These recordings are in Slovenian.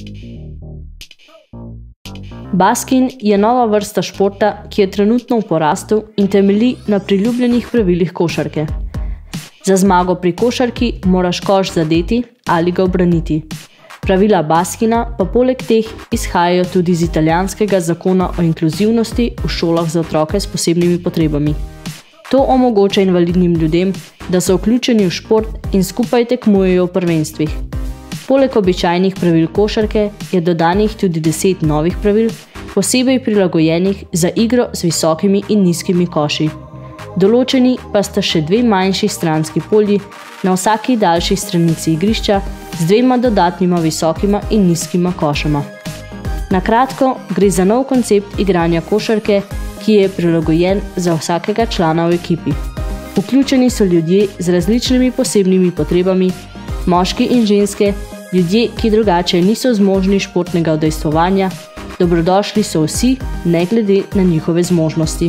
Baskin je nova vrsta športa, ki je trenutno v porastu in temelji na priljubljenih pravilih košarke. Za zmago pri košarki moraš koš zadeti ali ga ubraniti. Pravila Baskina pa poleg teh izhajajo tudi iz italijanskega zakona o inkluzivnosti v šolah za otroke s posebnimi potrebami. To omogoča invalidnim ljudem, da so vključeni v šport in skupaj tekmujejo v prvenstvih. Poleg običajnih pravil košarke je dodanih tudi 10 novih pravil, posebej prilagojenih za igro z visokimi in nizkimi koši. Določeni pa sta še 2 manjši stranski polji na vsaki daljši stranici igrišča z 2 dodatnima visokima in nizkima košama. Na kratko, gre za nov koncept igranja košarke, ki je prilagojen za vsakega člana v ekipi. Vključeni so ljudje z različnimi posebnimi potrebami, moški in ženske, ljudje, ki drugače niso zmožni športnega udejstvovanja, dobrodošli so vsi, ne glede na njihove zmožnosti.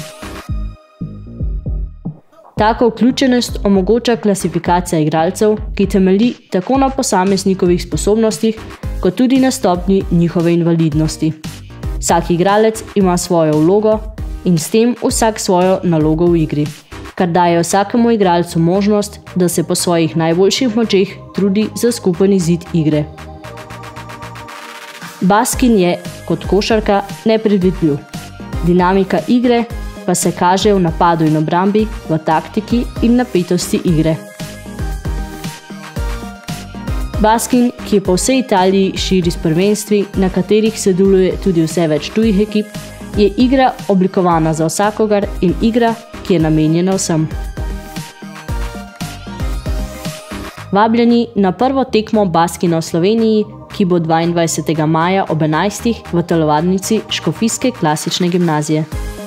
Taka vključenost omogoča klasifikacija igralcev, ki temelji tako na posameznikovih sposobnostih, kot tudi na stopnji njihove invalidnosti. Vsak igralec ima svojo vlogo in s tem vsak svojo nalogo v igri, kar daje vsakemu igralcu možnost, da se po svojih najboljših močeh trudi za skupen izid igre. Baskin je, kot košarka, nepredvidljiv. Dinamika igre pa se kaže v napadu in obrambi, v taktiki in napetosti igre. Baskin, ki je po vsej Italiji širi s prvenstvi, na katerih sodeluje tudi vse več tujih ekip, je igra oblikovana za vsakogar in igra, ki je namenjena vsem. Vabljeni na prvo tekmo Baskina v Sloveniji, ki bo 22. maja ob 11. v telovadnici Škofijske klasične gimnazije.